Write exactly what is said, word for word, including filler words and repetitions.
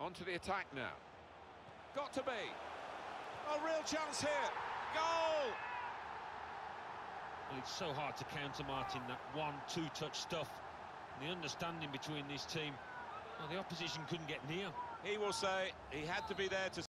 Onto the attack now. Got to be. A real chance here. Goal! Well, it's so hard to counter, Martin, that one, two-touch stuff. And the understanding between this team, well, the opposition couldn't get near. He will say he had to be there to